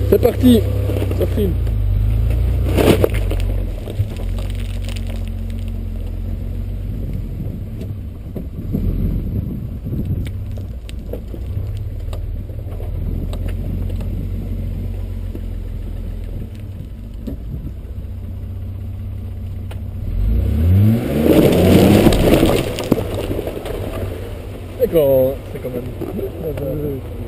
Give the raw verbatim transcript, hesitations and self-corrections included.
C'est parti, ça filme. C'est quand, c'est quand même...